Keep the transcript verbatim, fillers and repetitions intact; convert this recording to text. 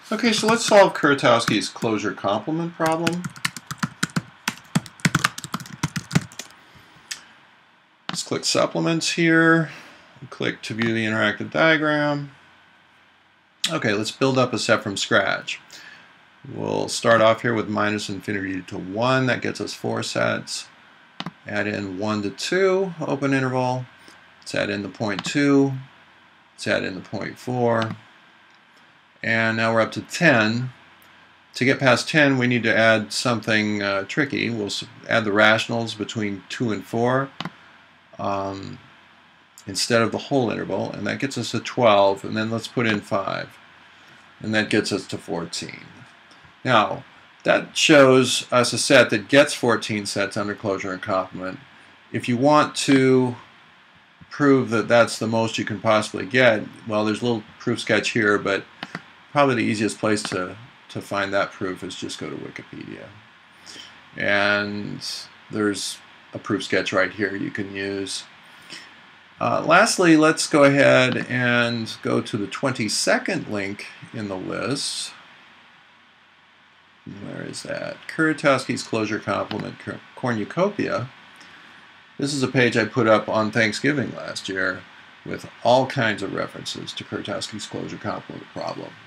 Okay, so let's solve Kuratowski's closure complement problem. Let's click Supplements here. Click to view the interactive diagram. Okay, let's build up a set from scratch. We'll start off here with minus infinity to one. That gets us four sets. Add in one to two, open interval. Let's add in the zero point two. Let's add in the zero point four. And now we're up to ten. To get past ten, we need to add something uh, tricky. We'll add the rationals between two and four um, instead of the whole interval, and that gets us to twelve. And then let's put in five, and that gets us to fourteen. Now, that shows us a set that gets fourteen sets under closure and complement. If you want to prove that that's the most you can possibly get, well, there's a little proof sketch here, but probably the easiest place to, to find that proof is just go to Wikipedia. And there's a proof sketch right here you can use. Uh, lastly, let's go ahead and go to the twenty-second link in the list. Where is that? Kuratowski's closure complement cornucopia. This is a page I put up on Thanksgiving last year with all kinds of references to Kuratowski's closure complement problem.